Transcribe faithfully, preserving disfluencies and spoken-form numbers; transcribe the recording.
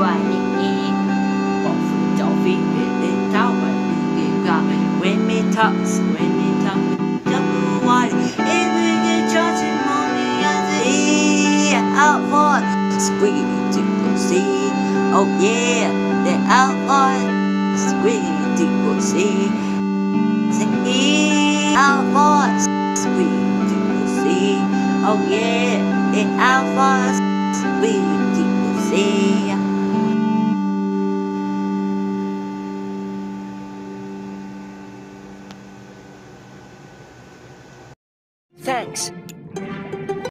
riding in. Off the dolphin with the tower, looking coming when me talks, when me talk, double wide, if we get charging money as the sea out for squeeze to the sea. Oh yeah, they're out for squeeze to the sea. Sea out for squeeze to the sea. Oh yeah, they're out for squeeze to the sea.